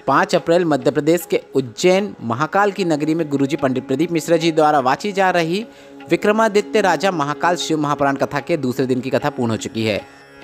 5 अप्रैल मध्य प्रदेश के उज्जैन महाकाल की नगरी में गुरुजी पंडित प्रदीप मिश्रा जी द्वारा वाची जा रही विक्रमादित्य राजा महाकाल शिव महापुराण कथा के दूसरे दिन की कथा पूर्ण हो चुकी है।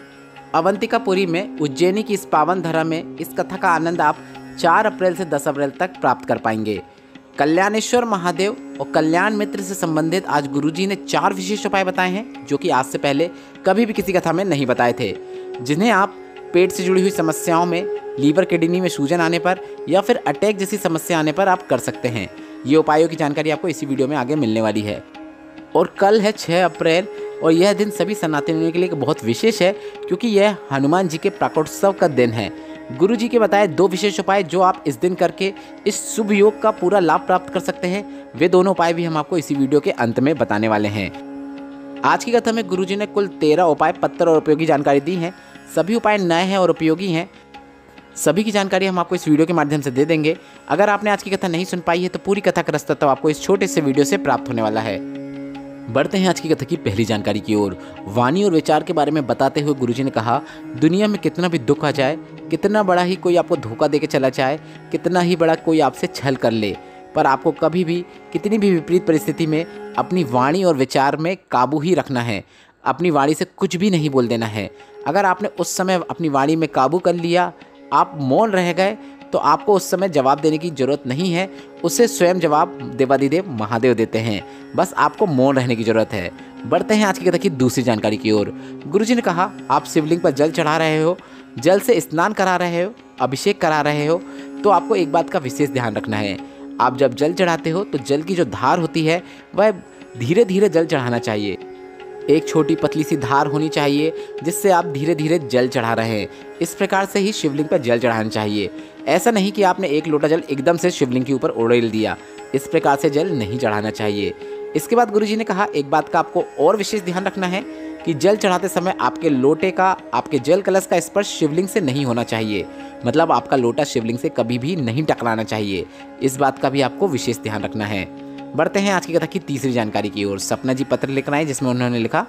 अवंतिकापुरी में उज्जैनी की इस पावन धरा में इस कथा का आनंद आप 4 अप्रैल से 10 अप्रैल तक प्राप्त कर पाएंगे। कल्याणेश्वर महादेव और कल्याण मित्र से संबंधित आज गुरुजी ने 4 विशेष उपाय बताए हैं जो कि आज से पहले कभी भी किसी कथा में नहीं बताए थे, जिन्हें आप पेट से जुड़ी हुई समस्याओं में, लीवर किडनी में सूजन आने पर या फिर अटैक जैसी समस्या आने पर आप कर सकते हैं। ये उपायों की जानकारी आपको इसी वीडियो में आगे मिलने वाली है। और कल है 6 अप्रैल और यह दिन सभी सनातनियों के लिए बहुत विशेष है क्योंकि यह हनुमान जी के प्राकोत्सव का दिन है। गुरु जी के बताए 2 विशेष उपाय जो आप इस दिन करके इस शुभ योग का पूरा लाभ प्राप्त कर सकते हैं, वे दोनों उपाय भी हम आपको इसी वीडियो के अंत में बताने वाले हैं। आज की कथा में गुरु जी ने कुल 13 उपाय, पत्र और उपयोगी जानकारी दी है। सभी उपाय नए हैं और उपयोगी हैं। सभी की जानकारी हम आपको इस वीडियो के माध्यम से दे देंगे। अगर आपने आज की कथा नहीं सुन पाई है तो पूरी कथा का रास्ता तो आपको इस छोटे से वीडियो से प्राप्त होने वाला है। बढ़ते हैं आज की कथा की पहली जानकारी की ओर। वाणी और विचार के बारे में बताते हुए गुरुजी ने कहा, दुनिया में कितना भी दुख आ जाए, कितना बड़ा ही कोई आपको धोखा देके चला जाए, कितना ही बड़ा कोई आपसे छल कर ले, पर आपको कभी भी कितनी भी विपरीत परिस्थिति में अपनी वाणी और विचार में काबू ही रखना है। अपनी वाणी से कुछ भी नहीं बोल देना है। अगर आपने उस समय अपनी वाणी में काबू कर लिया, आप मौन रह गए, तो आपको उस समय जवाब देने की ज़रूरत नहीं है। उससे स्वयं जवाब देवादिदेव महादेव देते हैं। बस आपको मौन रहने की ज़रूरत है। बढ़ते हैं आज की कथा की दूसरी जानकारी की ओर। गुरुजी ने कहा, आप शिवलिंग पर जल चढ़ा रहे हो, जल से स्नान करा रहे हो, अभिषेक करा रहे हो, तो आपको एक बात का विशेष ध्यान रखना है। आप जब जल चढ़ाते हो तो जल की जो धार होती है वह धीरे धीरे जल चढ़ाना चाहिए। एक छोटी पतली सी धार होनी चाहिए जिससे आप धीरे धीरे जल चढ़ा रहे हैं। इस प्रकार से ही शिवलिंग पर जल चढ़ाना चाहिए। ऐसा नहीं कि आपने 1 लोटा जल एकदम से शिवलिंग के ऊपर उड़ेल दिया। इस प्रकार से जल नहीं चढ़ाना चाहिए। इसके बाद गुरुजी ने कहा, एक बात का आपको और विशेष ध्यान रखना है कि जल चढ़ाते समय आपके लोटे का, आपके जल कलश का स्पर्श शिवलिंग से नहीं होना चाहिए। मतलब आपका लोटा शिवलिंग से कभी भी नहीं टकराना चाहिए। इस बात का भी आपको विशेष ध्यान रखना है। बढ़ते हैं आज की कथा की तीसरी जानकारी की ओर। सपना जी पत्र लेकर आए जिसमें उन्होंने लिखा,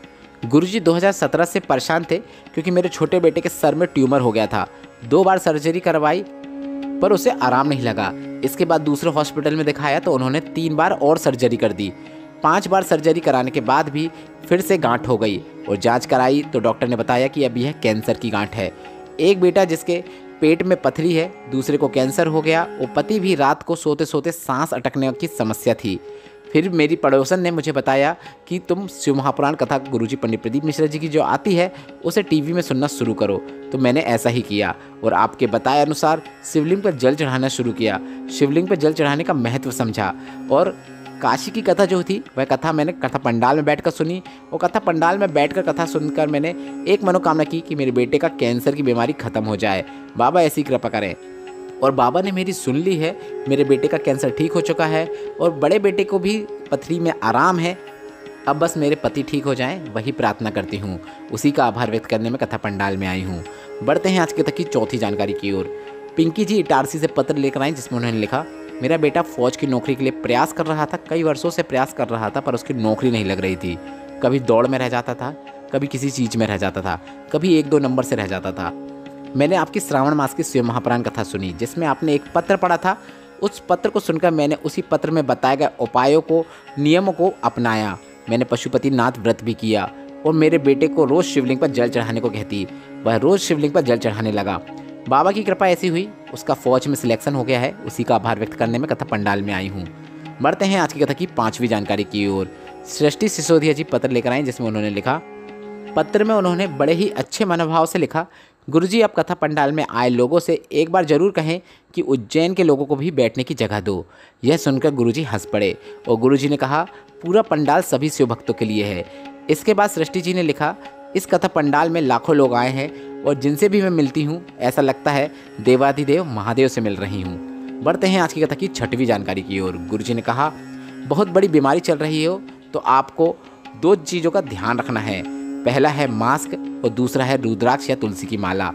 गुरुजी 2017 से परेशान थे क्योंकि मेरे छोटे बेटे के सर में ट्यूमर हो गया था। 2 बार सर्जरी करवाई पर उसे आराम नहीं लगा। इसके बाद दूसरे हॉस्पिटल में दिखाया तो उन्होंने 3 बार और सर्जरी कर दी। 5 बार सर्जरी कराने के बाद भी फिर से गांठ हो गई और जांच कराई तो डॉक्टर ने बताया कि अब यह कैंसर की गांठ है। एक बेटा जिसके पेट में पथरी है, दूसरे को कैंसर हो गया और पति भी रात को सोते सोते सांस अटकने की समस्या थी। फिर मेरी पड़ोसन ने मुझे बताया कि तुम शिव महापुराण कथा गुरुजी पंडित प्रदीप मिश्रा जी की जो आती है उसे टीवी में सुनना शुरू करो। तो मैंने ऐसा ही किया और आपके बताए अनुसार शिवलिंग पर जल चढ़ाना शुरू किया। शिवलिंग पर जल चढ़ाने का महत्व समझा और काशी की कथा जो थी वह कथा मैंने कथा पंडाल में बैठकर सुनी। और कथा पंडाल में बैठकर कथा सुनकर मैंने एक मनोकामना की कि मेरे बेटे का कैंसर की बीमारी खत्म हो जाए, बाबा ऐसी कृपा करें। और बाबा ने मेरी सुन ली है। मेरे बेटे का कैंसर ठीक हो चुका है और बड़े बेटे को भी पथरी में आराम है। अब बस मेरे पति ठीक हो जाएं, वही प्रार्थना करती हूँ। उसी का आभार व्यक्त करने में कथा पंडाल में आई हूँ। बढ़ते हैं आज की कथा की चौथी जानकारी की ओर। पिंकी जी इटारसी से पत्र लेकर आई जिसमें उन्होंने लिखा, मेरा बेटा फौज की नौकरी के लिए प्रयास कर रहा था। कई वर्षों से प्रयास कर रहा था पर उसकी नौकरी नहीं लग रही थी। कभी दौड़ में रह जाता था, कभी किसी चीज़ में रह जाता था, कभी 1-2 नंबर से रह जाता था। मैंने आपकी श्रावण मास की शिव महापुराण कथा सुनी जिसमें आपने एक पत्र पढ़ा था। उस पत्र को सुनकर मैंने उसी पत्र में बताए गए उपायों को, नियमों को अपनाया। मैंने पशुपतिनाथ व्रत भी किया और मेरे बेटे को रोज़ शिवलिंग पर जल चढ़ाने को कहती। वह रोज़ शिवलिंग पर जल चढ़ाने लगा। बाबा की कृपा ऐसी हुई, उसका फौज में सिलेक्शन हो गया है। उसी का आभार व्यक्त करने में कथा पंडाल में आई हूँ। बढ़ते हैं आज की कथा की 5वीं जानकारी की ओर। सृष्टि सिसोदिया जी पत्र लेकर आए जिसमें उन्होंने लिखा, पत्र में उन्होंने बड़े ही अच्छे मनोभाव से लिखा, गुरुजी आप कथा पंडाल में आए लोगों से एक बार जरूर कहें कि उज्जैन के लोगों को भी बैठने की जगह दो। यह सुनकर गुरुजी हंस पड़े और गुरुजी ने कहा, पूरा पंडाल सभी शिव भक्तों के लिए है। इसके बाद सृष्टि जी ने लिखा, इस कथा पंडाल में लाखों लोग आए हैं और जिनसे भी मैं मिलती हूँ ऐसा लगता है देवाधिदेव महादेव से मिल रही हूँ। बढ़ते हैं आज की कथा की 6वीं जानकारी की ओर। गुरुजी ने कहा, बहुत बड़ी बीमारी चल रही हो तो आपको 2 चीज़ों का ध्यान रखना है। पहला है मास्क और दूसरा है रुद्राक्ष या तुलसी की माला।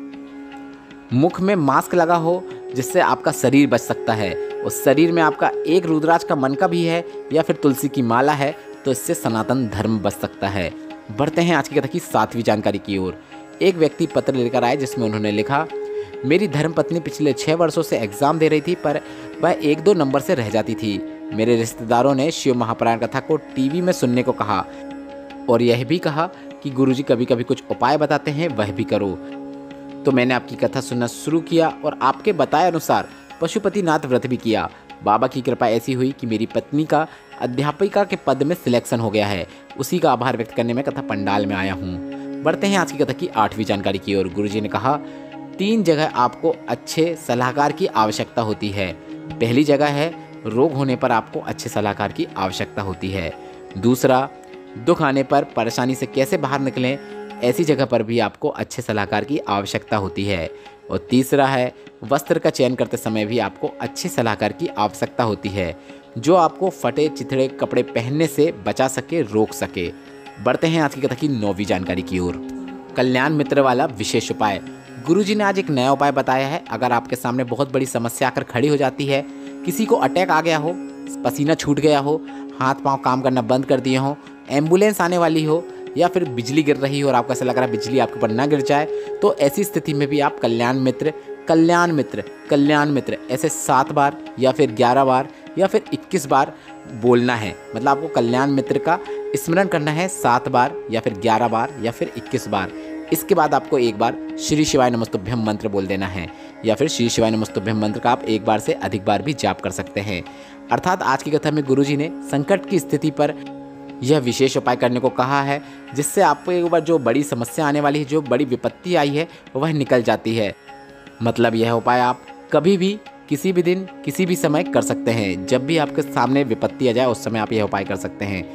मुख में मास्क लगा हो जिससे आपका शरीर बच सकता है और शरीर में आपका एक रुद्राक्ष का मन का भी है या फिर तुलसी की माला है तो इससे सनातन धर्म बच सकता है। बढ़ते हैं आज की कथा की 7वीं जानकारी की ओर। एक व्यक्ति पत्र लेकर आए जिसमें उन्होंने लिखा, मेरी धर्मपत्नी पिछले 6 वर्षों से एग्ज़ाम दे रही थी, पर वह 1-2 नंबर से रह जाती थी। मेरे रिश्तेदारों ने शिव महापुराण कथा को टीवी में सुनने को कहा और यह भी कहा कि गुरुजी कभी कभी कुछ उपाय बताते हैं, वह भी करो। तो मैंने आपकी कथा सुनना शुरू किया और आपके बताए अनुसार पशुपतिनाथ व्रत भी किया। बाबा की कृपा ऐसी हुई कि मेरी पत्नी का अध्यापिका के पद में सिलेक्शन हो गया है। उसी का आभार व्यक्त करने में कथा पंडाल में आया हूँ। बढ़ते हैं आज की कथा की 8वीं जानकारी की ओर। गुरुजी ने कहा, 3 जगह आपको अच्छे सलाहकार की आवश्यकता होती है। पहली जगह है, रोग होने पर आपको अच्छे सलाहकार की आवश्यकता होती है। दूसरा, दुख आने पर परेशानी से कैसे बाहर निकलें, ऐसी जगह पर भी आपको अच्छे सलाहकार की आवश्यकता होती है। और तीसरा है, वस्त्र का चयन करते समय भी आपको अच्छे सलाहकार की आवश्यकता होती है, जो आपको फटे चिथड़े कपड़े पहनने से बचा सके, रोक सके। बढ़ते हैं आज की कथा की 9वीं जानकारी की ओर। कल्याण मित्र वाला विशेष उपाय। गुरुजी ने आज एक नया उपाय बताया है। अगर आपके सामने बहुत बड़ी समस्या आकर खड़ी हो जाती है, किसी को अटैक आ गया हो, पसीना छूट गया हो, हाथ पांव काम करना बंद कर दिए हो, एम्बुलेंस आने वाली हो, या फिर बिजली गिर रही हो और आपको ऐसा लग रहा है बिजली आपके ऊपर ना गिर जाए, तो ऐसी स्थिति में भी आप कल्याण मित्र, कल्याण मित्र, कल्याण मित्र ऐसे 7 बार या फिर 11 बार या फिर 21 बार बोलना है। मतलब आपको कल्याण मित्र का स्मरण करना है 7 बार या फिर 11 बार या फिर 21 बार। इसके बाद आपको एक बार श्री शिवाय नमस्तुभ्यम मंत्र बोल देना है, या फिर श्री शिवाय नमस्तुभ्यम मंत्र का आप एक बार से अधिक बार भी जाप कर सकते हैं। अर्थात आज की कथा में गुरुजी ने संकट की स्थिति पर यह विशेष उपाय करने को कहा है, जिससे आपको एक बार जो बड़ी समस्या आने वाली है, जो बड़ी विपत्ति आई है, वह निकल जाती है। मतलब यह उपाय आप कभी भी, किसी भी दिन, किसी भी समय कर सकते हैं। जब भी आपके सामने विपत्ति आ जाए, उस समय आप यह उपाय कर सकते हैं।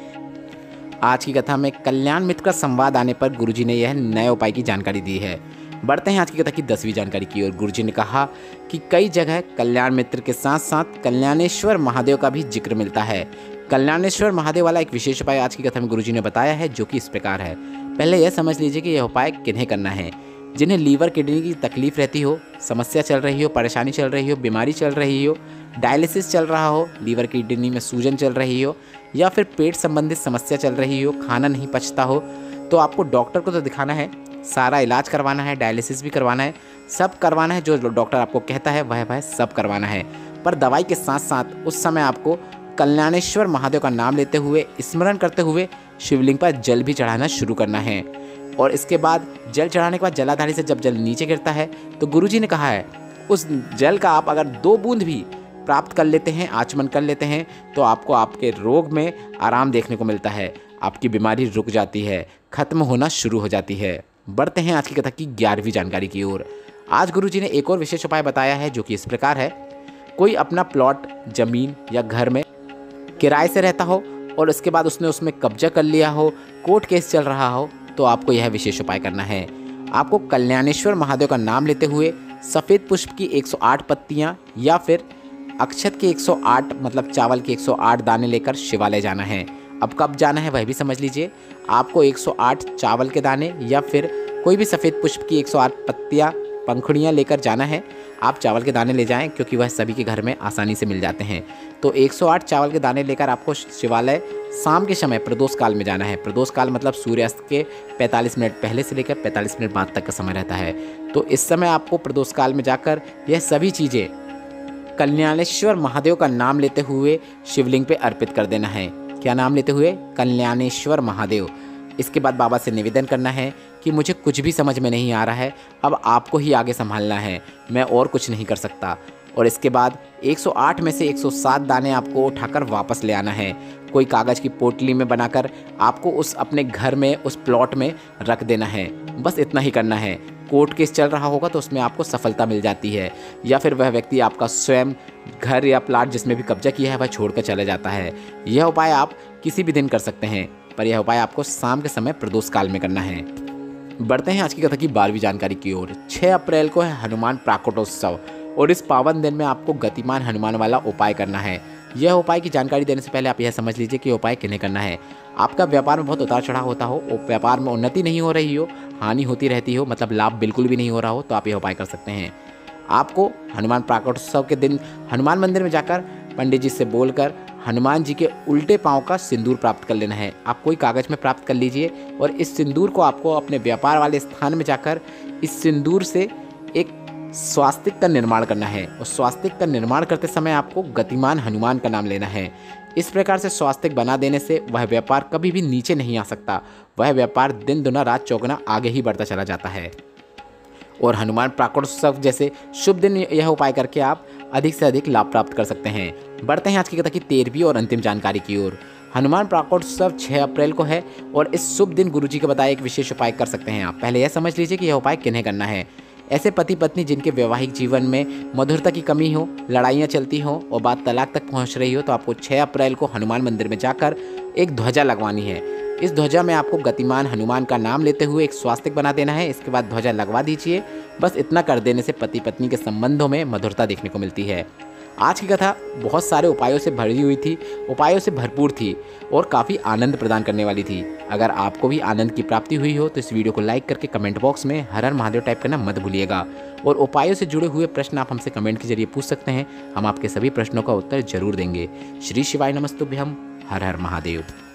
आज की कथा में कल्याण मित्र का संवाद आने पर गुरुजी ने यह नए उपाय की जानकारी दी है। बढ़ते हैं आज की कथा की 10वीं जानकारी की ओर। गुरुजी ने कहा कि कई जगह कल्याण मित्र के साथ साथ कल्याणेश्वर महादेव का भी जिक्र मिलता है। कल्याणेश्वर महादेव वाला एक विशेष उपाय आज की कथा में गुरुजी ने बताया है, जो कि इस प्रकार है। पहले यह समझ लीजिए कि यह उपाय किन्हें करना है। जिन्हें लीवर किडनी की तकलीफ रहती हो, समस्या चल रही हो, परेशानी चल रही हो, बीमारी चल रही हो, डायलिसिस चल रहा हो, लीवर किडनी में सूजन चल रही हो, या फिर पेट संबंधित समस्या चल रही हो, खाना नहीं पचता हो, तो आपको डॉक्टर को तो दिखाना है, सारा इलाज करवाना है, डायलिसिस भी करवाना है, सब करवाना है। जो डॉक्टर आपको कहता है वह सब करवाना है। पर दवाई के साथ साथ उस समय आपको कल्याणेश्वर महादेव का नाम लेते हुए, स्मरण करते हुए शिवलिंग पर जल भी चढ़ाना शुरू करना है। और इसके बाद जल चढ़ाने के बाद जलाधारी से जब जल नीचे गिरता है, तो गुरुजी ने कहा है उस जल का आप अगर 2 बूंद भी प्राप्त कर लेते हैं, आचमन कर लेते हैं, तो आपको आपके रोग में आराम देखने को मिलता है। आपकी बीमारी रुक जाती है, खत्म होना शुरू हो जाती है। बढ़ते हैं आज की कथा की 11वीं जानकारी की ओर। आज गुरुजी ने एक और विशेष उपाय बताया है, जो कि इस प्रकार है। कोई अपना प्लॉट, जमीन या घर में किराए से रहता हो और उसके बाद उसने उसमें कब्जा कर लिया हो, कोर्ट केस चल रहा हो, तो आपको यह विशेष उपाय करना है। आपको कल्याणेश्वर महादेव का नाम लेते हुए सफ़ेद पुष्प की 108 पत्तियाँ या फिर अक्षत के 108 मतलब चावल के 108 दाने लेकर शिवालय जाना है। अब कब जाना है वह भी समझ लीजिए। आपको 108 चावल के दाने या फिर कोई भी सफ़ेद पुष्प की 108 पत्तियाँ, पंखुड़ियाँ लेकर जाना है। आप चावल के दाने ले जाएं, क्योंकि वह सभी के घर में आसानी से मिल जाते हैं। तो 108 चावल के दाने लेकर आपको शिवालय शाम के समय प्रदोष काल में जाना है। प्रदोष काल मतलब सूर्यास्त के 45 मिनट पहले से लेकर 45 मिनट बाद तक का समय रहता है। तो इस समय आपको प्रदोष काल में जाकर यह सभी चीज़ें कल्याणेश्वर महादेव का नाम लेते हुए शिवलिंग पे अर्पित कर देना है। क्या नाम लेते हुए? कल्याणेश्वर महादेव। इसके बाद बाबा से निवेदन करना है कि मुझे कुछ भी समझ में नहीं आ रहा है, अब आपको ही आगे संभालना है, मैं और कुछ नहीं कर सकता। और इसके बाद 108 में से 107 दाने आपको उठाकर वापस ले आना है। कोई कागज़ की पोटली में बनाकर आपको उस अपने घर में, उस प्लॉट में रख देना है। बस इतना ही करना है। कोर्ट केस चल रहा होगा तो उसमें आपको सफलता मिल जाती है, या फिर वह व्यक्ति आपका स्वयं घर या प्लाट जिसमें भी कब्जा किया है वह छोड़कर चला जाता है। यह उपाय आप किसी भी दिन कर सकते हैं, पर यह उपाय आपको शाम के समय प्रदोष काल में करना है। बढ़ते हैं आज की कथा की 12वीं जानकारी की ओर। 6 अप्रैल को है हनुमान प्राकटोत्सव, और इस पावन दिन में आपको गतिमान हनुमान वाला उपाय करना है। यह उपाय की जानकारी देने से पहले आप यह समझ लीजिए कि उपाय किन्हें करना है। आपका व्यापार में बहुत उतार चढ़ाव होता हो, व्यापार में उन्नति नहीं हो रही हो, हानि होती रहती हो, मतलब लाभ बिल्कुल भी नहीं हो रहा हो, तो आप यह उपाय कर सकते हैं। आपको हनुमान प्राकटोत्सव के दिन हनुमान मंदिर में जाकर पंडित जी से बोलकर हनुमान जी के उल्टे पांव का सिंदूर प्राप्त कर लेना है। आप कोई कागज़ में प्राप्त कर लीजिए, और इस सिंदूर को आपको अपने व्यापार वाले स्थान में जाकर इस सिंदूर से एक स्वास्तिक का निर्माण करना है और स्वास्तिक का निर्माण करते समय आपको गतिमान हनुमान का नाम लेना है। इस प्रकार से स्वास्तिक बना देने से वह व्यापार कभी भी नीचे नहीं आ सकता, वह व्यापार दिन दुना रात चौगुना आगे ही बढ़ता चला जाता है। और हनुमान प्राकोत्सव जैसे शुभ दिन यह उपाय करके आप अधिक से अधिक लाभ प्राप्त कर सकते हैं। बढ़ते हैं आज की कथा की 13वीं और अंतिम जानकारी की ओर। हनुमान प्राकोत्सव 6 अप्रैल को है और इस शुभ दिन गुरुजी के बताए एक विशेष उपाय कर सकते हैं आप। पहले यह समझ लीजिए कि यह उपाय किन्हें करना है। ऐसे पति पत्नी जिनके वैवाहिक जीवन में मधुरता की कमी हो, लड़ाइयाँ चलती हो और बात तलाक तक पहुँच रही हो, तो आपको 6 अप्रैल को हनुमान मंदिर में जाकर एक ध्वजा लगवानी है। इस ध्वजा में आपको गतिमान हनुमान का नाम लेते हुए एक स्वास्तिक बना देना है। इसके बाद ध्वजा लगवा दीजिए। बस इतना कर देने से पति पत्नी के संबंधों में मधुरता देखने को मिलती है। आज की कथा बहुत सारे उपायों से भरी हुई थी, उपायों से भरपूर थी और काफ़ी आनंद प्रदान करने वाली थी। अगर आपको भी आनंद की प्राप्ति हुई हो तो इस वीडियो को लाइक करके कमेंट बॉक्स में हर हर महादेव टाइप करना मत भूलिएगा। और उपायों से जुड़े हुए प्रश्न आप हमसे कमेंट के जरिए पूछ सकते हैं, हम आपके सभी प्रश्नों का उत्तर जरूर देंगे। श्री शिवाय नमस्तुभ्यम। हर हर महादेव।